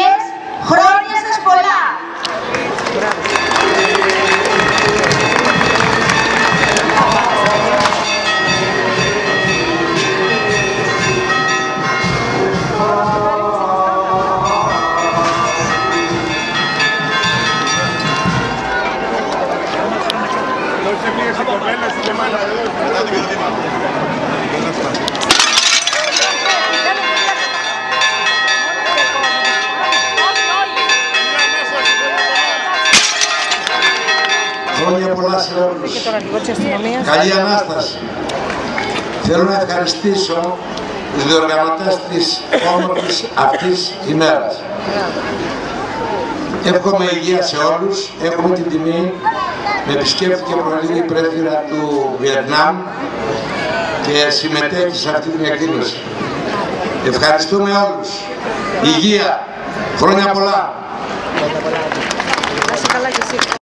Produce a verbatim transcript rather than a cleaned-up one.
επιτυχίες, χρόνια σας πολλά! Χρόνια πολλά σε όλους. Καλή Ανάσταση. Θέλω να ευχαριστήσω τους διοργανωτές της όμορφης αυτής ημέρας. Εύχομαι υγεία σε όλους. Έχουμε την τιμή με επισκέφθηκε προλίγη η πρέσβυρα του Βιετνάμ και συμμετέχει σε αυτή την εκδήλωση. Ευχαριστούμε όλους. Υγεία. Χρόνια πολλά.